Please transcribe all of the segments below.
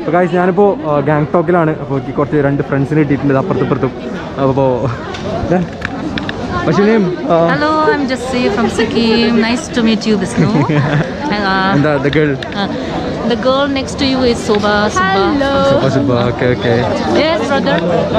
അപ്പോൾ ഗൈസ് ഞാനിപ്പോൾ ഗാങ്ടോക്കിലാണ്. അപ്പോൾ എനിക്ക് കുറച്ച് 2 ഫ്രണ്ട്സിനെ കിട്ടിയിട്ടുണ്ട് അപ്പുറത്തും. അപ്പോൾ what's your name? Hello, I'm Jassi from Sikkim. Nice to meet you, Vishnu. And the girl? The girl next to you is Soba. Hello. Soba. Okay. Yes, brother.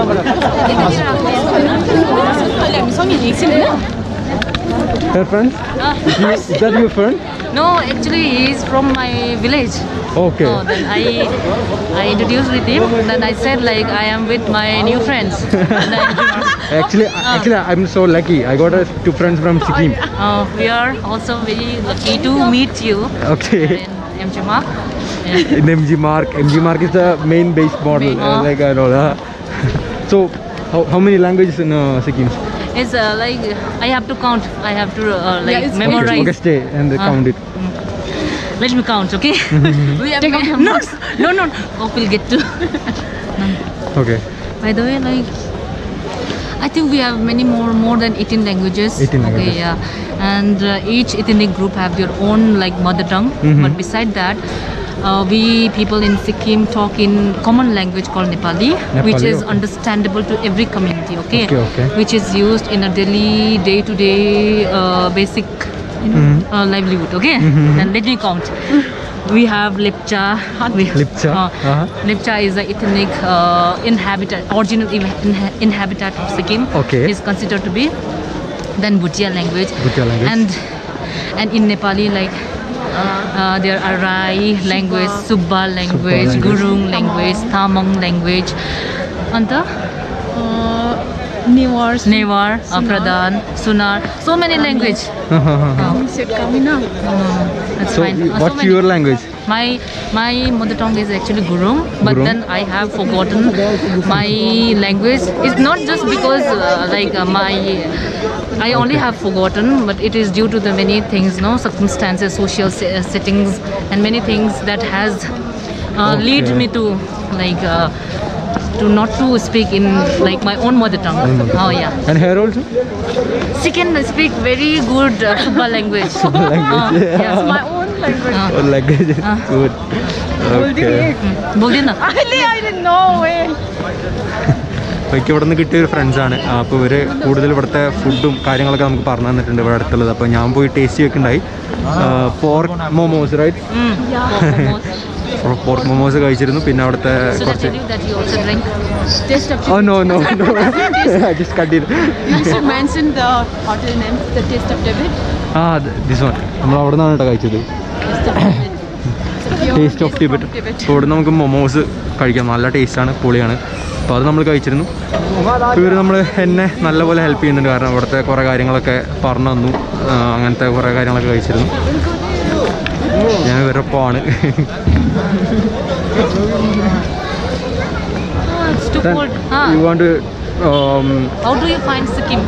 Her friends? Is that your friend? No, actually he is from my village. Okay. So then I introduced with him. Then I said like I am with my new friends. Actually, I'm so lucky. I got 2 friends from Sikkim. We are also very lucky to meet you. Okay. In MG Mark. In MG Mark is the main base model. Like I know that. So, how many languages in Sikkim? It's like I have to count. I have to memorize. Okay, stay and count it. Let me count, okay? We have no. Oh, we'll get to. Okay. By the way, like I think we have many more than 18 languages. 18 languages. Okay, yeah. And each ethnic group have their own like mother tongue. But beside that, we people in Sikkim talk in common language called Nepali, which is understandable to every community. Okay. Which is used in a daily, day-to-day, basic, livelihood. Okay. And let me count. We have Lepcha. Lepcha is the ethnic original inhabitant of Sikkim. Okay. Is considered to be. Then Bhutia language. And in Nepali, like there are Rai language, Subba language, Gurung language, Tamang language, and the Newar, Pradhan, Sunar. So many language. That's So, fine. what's your language? My mother tongue is actually Gurung, but then I have forgotten my language. It's not just because I only have forgotten, but it is due to the many things, circumstances, social settings, and many things that has lead me to to not to speak in like my own mother tongue. Oh yeah. And here also? Sikkim speak very good Subba language. Yes, my own language. Good. Okay. Boldina. I didn't know it. അപ്പോൾ എനിക്ക് ഇവിടെ നിന്ന് കിട്ടിയൊരു ഫ്രണ്ട്സാണ്. അപ്പോൾ ഇവർ കൂടുതൽ ഇവിടുത്തെ ഫുഡും കാര്യങ്ങളൊക്കെ നമുക്ക് പറഞ്ഞു തന്നിട്ടുണ്ട് ഇവിടെ അടുത്തുള്ളത്. അപ്പോൾ ഞാൻ പോയി ടേസ്റ്റ് വെക്കുന്നുണ്ടായി. Pork momos right? Pork momos കഴിച്ചിരുന്നു. പിന്നെ അവിടുത്തെ കുറച്ച് no I just cut it. You should mention the hotel name, the Taste of David. This one നമ്മൾ അവിടെ നിന്നാണ് കേട്ടോ കഴിച്ചത്. Taste of Tibet. അപ്പോൾ ഇവിടെ നമുക്ക് മൊമോസ് കഴിക്കാം. നല്ല ടേസ്റ്റാണ്, പൊളിയാണ്. അപ്പോൾ അത് നമ്മൾ കഴിച്ചിരുന്നു. ഇവർ എന്നെ നല്ലപോലെ ഹെൽപ്പ് ചെയ്യുന്നുണ്ട്. കാരണം ഇവിടുത്തെ കുറേ കാര്യങ്ങളൊക്കെ പറഞ്ഞു തന്നു. അങ്ങനത്തെ കുറേ കാര്യങ്ങളൊക്കെ കഴിച്ചിരുന്നു. ഞാൻ ഇവരൊപ്പമാണ്. You want to how do you find Sikkim?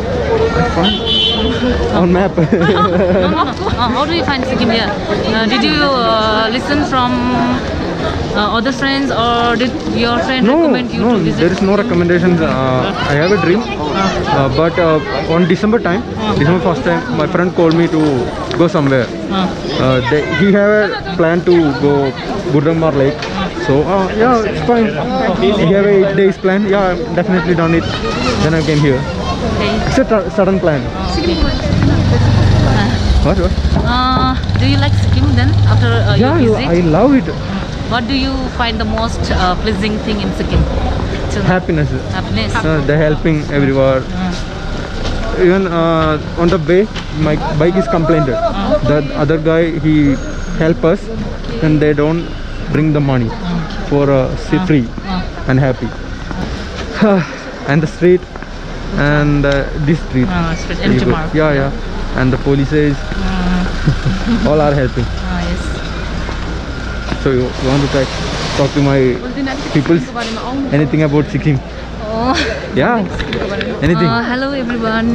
On map. How do you find Sikkim here? Did you listen from other friends, or did your friend recommend you to visit? There is no recommendations. I have a dream, but on December 1st time, my friend called me to go somewhere. He have a plan to go Gurdamar Lake. So yeah, it's fine. He have a 8 days plan. Yeah, I've definitely done it. Then I came here. Okay. It's a sudden plan. Okay. What? Do you like Sikkim then after your visit? I love it. What do you find the most pleasing thing in Sikkim? Happiness. They're helping everywhere. Even on the way, my bike is complained. The other guy, he help us, and they don't bring the money for free and happy. And the street and this street. Empty mark. Yeah. And the polices, all are helping. Yes. So you want to talk to my people? Anything about Sikkim? Oh. Yeah. Anything? Hello everyone.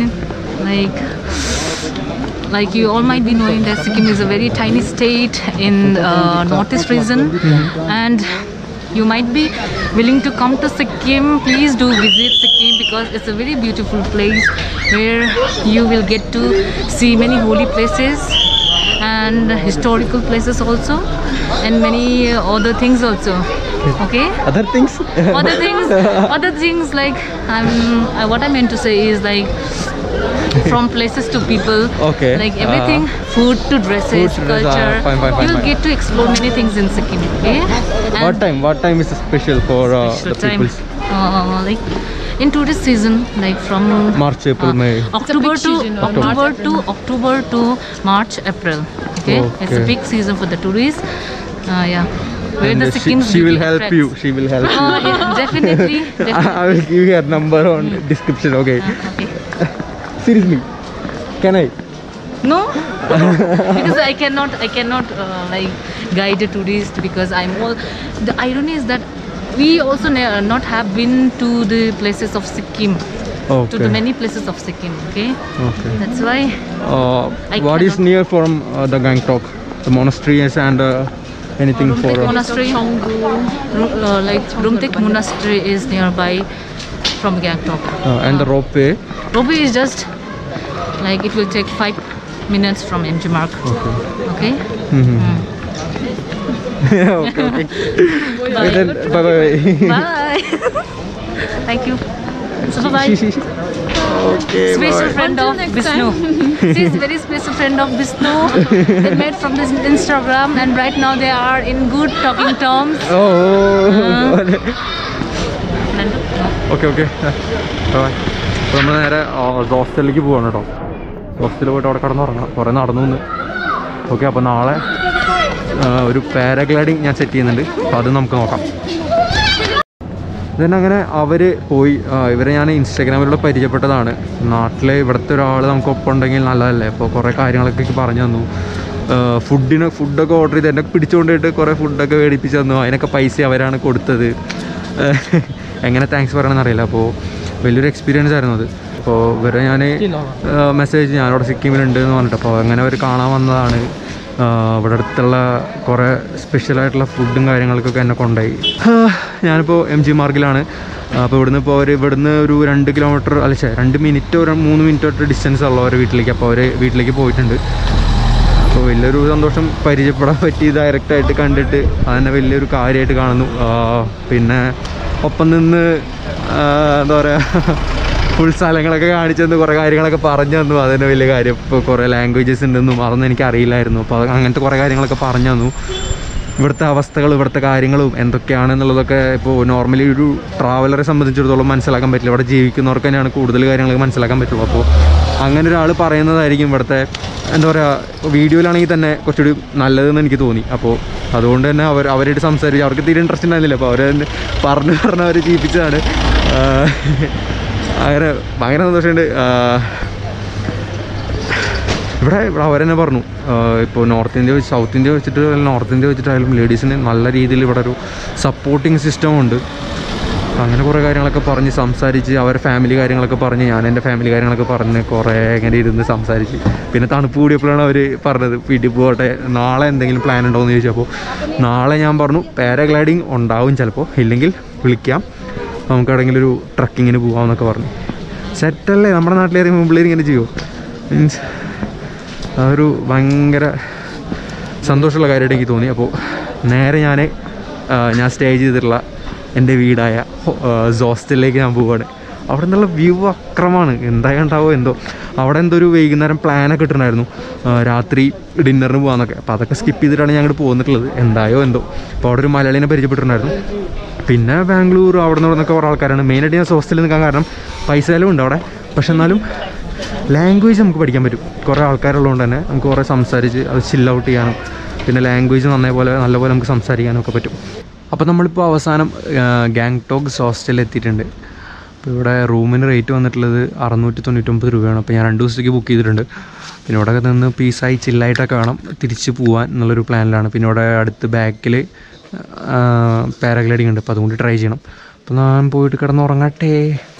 Like you all might be knowing that Sikkim is a very tiny state in northeast region, and you might be willing to come to Sikkim. Please do visit Sikkim because it's a very beautiful place where you will get to see many holy places and historical places also, and many other things also. Okay. Other things? Other things like what I meant to say is like from places to people. Okay. Like everything, food to dresses, Food to dress, culture. fine. You'll get to explore many things in Sikkim. Okay. And What time is special for special the time, peoples? like in tourist season, like from March, April, May. October season, to March, April. Okay, it's a Okay. big season for the tourists. Yeah, where And the Sikkim's she will beauty help attracts. you. She will help you. Oh yeah, definitely. I will give you her number on description. Okay. Okay. Seriously, can I? No, because I cannot like guide a tourist because I'm all. The irony is that we also not have been to the places of Sikkim, Okay. to the many places of Sikkim. Okay, Okay. that's why. I What is cannot. near from the Gangtok? The monasteries and anything for. Rumtek Monastery, like Rumtek Monastery is nearby from Gangtok. And the ropeway. Ropeway is just like it will take 5 minutes from MG Mark. Okay. Okay. Okay. Okay, then, bye. Bye. Thank you. So bye. Okay. Special Bye. friend Until of next Vishnu. She is very special friend of Vishnu. They met from this Instagram and right now they are in good talking terms. Oh. Okay bye. അപ്പോൾ നമ്മൾ നേരെ ഹോസ്റ്റലിലേക്ക് പോവാണ് കേട്ടോ. ഹോസ്റ്റലിൽ പോയിട്ട് അവിടെ കിടന്നുറങ്ങണം. കുറേ നടന്നു നിന്ന്. ഓക്കെ, അപ്പോൾ നാളെ ഒരു പാരാഗ്ലൈഡിങ് ഞാൻ സെറ്റ് ചെയ്യുന്നുണ്ട്. അപ്പോൾ അത് നമുക്ക് നോക്കാം. then അങ്ങനെ അവർ പോയി. ഇവരെ ഞാൻ ഇൻസ്റ്റാഗ്രാമിലൂടെ പരിചയപ്പെട്ടതാണ്. നാട്ടിലെ ഇവിടുത്തെ ഒരാൾ നമുക്കൊപ്പം ഉണ്ടെങ്കിൽ നല്ലതല്ലേ. അപ്പോൾ കുറേ കാര്യങ്ങളൊക്കെ പറഞ്ഞു തന്നു. ഫുഡൊക്കെ ഓർഡർ ചെയ്ത് എന്നെ പിടിച്ചുകൊണ്ടിട്ട് കുറേ ഫുഡൊക്കെ മേടിപ്പിച്ച് തന്നു. അതിനൊക്കെ പൈസ അവരാണ് കൊടുത്തത്. എങ്ങനെ താങ്ക്സ് പറയണമെന്ന് അറിയില്ല. അപ്പോൾ വലിയൊരു എക്സ്പീരിയൻസ് ആയിരുന്നു അത്. അപ്പോൾ ഇവരെ ഞാൻ മെസ്സേജ് ഞാനിവിടെ സിക്കിമിലുണ്ട് എന്ന് പറഞ്ഞിട്ട്, അപ്പോൾ അങ്ങനെ അവർ കാണാൻ വന്നതാണ്. ഇവിടെ അടുത്തുള്ള കുറേ സ്പെഷ്യലായിട്ടുള്ള ഫുഡും കാര്യങ്ങൾക്കൊക്കെ എന്നെ കൊണ്ടുപോയി. ഞാനിപ്പോൾ MG മാർഗിലാണ്. അപ്പോൾ ഇവിടുന്ന് ഒരു 2 കിലോമീറ്റർ 2 മിനിറ്റ് 3 മിനിറ്റ് ഡിസ്റ്റൻസ് ഉള്ള അവരുടെ വീട്ടിലേക്ക്. അപ്പോൾ അവർ വീട്ടിലേക്ക് പോയിട്ടുണ്ട്. അപ്പോൾ വലിയൊരു സന്തോഷം, പരിചയപ്പെടാൻ പറ്റി, ഡയറക്റ്റായിട്ട് കണ്ടിട്ട് അതന്നെ വലിയൊരു കാര്യമായിട്ട് കാണുന്നു. പിന്നെ ഒപ്പം നിന്ന് എന്താ പറയുക, ഫുൾ സ്ഥലങ്ങളൊക്കെ കാണിച്ചു തന്നു, കുറേ കാര്യങ്ങളൊക്കെ പറഞ്ഞു തന്നു. അതന്നെ വലിയ കാര്യം. ഇപ്പോൾ കുറേ ലാംഗ്വേജസ് ഉണ്ടെന്നും അതൊന്നും എനിക്ക് അറിയില്ലായിരുന്നു. അപ്പോൾ അങ്ങനത്തെ കുറേ കാര്യങ്ങളൊക്കെ പറഞ്ഞു തന്നു. ഇവിടുത്തെ അവസ്ഥകളും ഇവിടുത്തെ കാര്യങ്ങളും എന്തൊക്കെയാണെന്നുള്ളതൊക്കെ ഇപ്പോൾ നോർമലി ഒരു ട്രാവലറെ സംബന്ധിച്ചിടത്തോളം മനസ്സിലാക്കാൻ പറ്റില്ല. ഇവിടെ ജീവിക്കുന്നവർക്ക് തന്നെയാണ് കൂടുതൽ കാര്യങ്ങളൊക്കെ മനസ്സിലാക്കാൻ പറ്റുള്ളൂ. അപ്പോൾ അങ്ങനെ ഒരാൾ പറയുന്നതായിരിക്കും ഇവിടുത്തെ എന്താ പറയുക, വീഡിയോയിലാണെങ്കിൽ തന്നെ കുറച്ചുകൂടി നല്ലതെന്ന് എനിക്ക് തോന്നി. അപ്പോൾ അതുകൊണ്ട് തന്നെ അവരായിട്ട് സംസാരിച്ച് അവർക്ക് തീരെ ഇൻട്രസ്റ്റ് ഉണ്ടായിരുന്നില്ല. അപ്പോൾ അവർ പറഞ്ഞ് അവർ ജീവിപ്പിച്ചതാണ്. അങ്ങനെ ഭയങ്കര സന്തോഷമുണ്ട്. ഇവിടെ അവരെന്നെ പറഞ്ഞു, ഇപ്പോൾ നോർത്ത് ഇന്ത്യ വെച്ച് സൗത്ത് ഇന്ത്യ വെച്ചിട്ട് നോർത്ത് ഇന്ത്യ വെച്ചിട്ടായാലും ലേഡീസിന് നല്ല രീതിയിൽ ഇവിടെ ഒരു സപ്പോർട്ടിങ് സിസ്റ്റം ഉണ്ട്. അങ്ങനെ കുറേ കാര്യങ്ങളൊക്കെ പറഞ്ഞ് സംസാരിച്ച് അവരുടെ ഫാമിലി കാര്യങ്ങളൊക്കെ പറഞ്ഞ് ഞാൻ എൻ്റെ ഫാമിലി കാര്യങ്ങളൊക്കെ പറഞ്ഞ് കുറേ ഇങ്ങനെ ഇരുന്ന് സംസാരിച്ച്. പിന്നെ തണുപ്പ് കൂടിയപ്പോഴാണ് അവർ പറഞ്ഞത് വീട്ടിൽ പോകട്ടെ, നാളെ എന്തെങ്കിലും പ്ലാൻ ഉണ്ടോ എന്ന് ചോദിച്ചപ്പോൾ നാളെ ഞാൻ പറഞ്ഞു പാരാഗ്ലൈഡിങ് ഉണ്ടാവും ചിലപ്പോൾ, ഇല്ലെങ്കിൽ വിളിക്കാം, നമുക്ക് എവിടെയെങ്കിലും ഒരു ട്രക്കിങ്ങിന് പോകാമെന്നൊക്കെ പറഞ്ഞു. സെറ്റല്ലേ, നമ്മുടെ നാട്ടിലേറെ മുമ്പിലേര് ഇങ്ങനെ ചെയ്യുമോ? മീൻസ് അതൊരു ഭയങ്കര സന്തോഷമുള്ള കാര്യമായിട്ട് എനിക്ക് തോന്നി. അപ്പോൾ നേരെ ഞാൻ സ്റ്റേ ചെയ്തിട്ടുള്ള എൻ്റെ വീടായ ഹോസ്റ്റലിലേക്ക് ഞാൻ പോവുകയാണ്. അവിടെ നിന്നുള്ള വ്യൂ അക്രമമാണ്. എന്തായാണ്ടാവോ എന്തോ. അവിടെ എന്തോ ഒരു വൈകുന്നേരം പ്ലാനൊക്കെ ഇട്ടിട്ടുണ്ടായിരുന്നു, രാത്രി ഡിന്നറിന് പോകാമെന്നൊക്കെ. അപ്പോൾ അതൊക്കെ സ്കിപ്പ് ചെയ്തിട്ടാണ് ഞങ്ങൾ പോന്നിട്ടുള്ളത്. എന്തായോ എന്തോ. അപ്പോൾ അവിടെ ഒരു മലയാളിനെ പരിചയപ്പെട്ടിട്ടുണ്ടായിരുന്നു. പിന്നെ ബാംഗ്ലൂർ അവിടെ നിന്നൊക്കെ കുറേ ആൾക്കാരാണ്. മെയിനായിട്ട് ഞാൻ ഹോസ്റ്റലിൽ നിൽക്കാൻ കാരണം പൈസ ചിലവുണ്ട് അവിടെ. പക്ഷെ എന്നാലും ലാംഗ്വേജ് നമുക്ക് പഠിക്കാൻ പറ്റും. കുറേ ആൾക്കാരുള്ളതുകൊണ്ട് തന്നെ നമുക്ക് കുറേ സംസാരിച്ച് അത് ചിൽ ഔട്ട് ചെയ്യാനും പിന്നെ ലാംഗ്വേജ് നല്ലപോലെ നമുക്ക് സംസാരിക്കാനും ഒക്കെ പറ്റും. അപ്പോൾ നമ്മളിപ്പോൾ അവസാനം ഗാങ്ടോക്ക് ഹോസ്റ്റലിൽ എത്തിയിട്ടുണ്ട്. അപ്പോൾ ഇവിടെ റൂമിന് റേറ്റ് വന്നിട്ടുള്ളത് 699 രൂപയാണ്. അപ്പോൾ ഞാൻ 2 ദിവസത്തേക്ക് ബുക്ക് ചെയ്തിട്ടുണ്ട്. പിന്നെ ഇവിടെ നിന്ന് പീസായി ചില്ലായിട്ടൊക്കെ വേണം തിരിച്ച് പോകാൻ എന്നുള്ളൊരു പ്ലാനിലാണ്. പിന്നെ ഇവിടെ അടുത്ത് ബാക്കിൽ പാരാഗ്ലൈഡിങ് ഉണ്ട്. അപ്പോൾ അതുകൊണ്ട് ട്രൈ ചെയ്യണം. അപ്പോൾ ഞാൻ പോയിട്ട് കിടന്നുറങ്ങട്ടെ.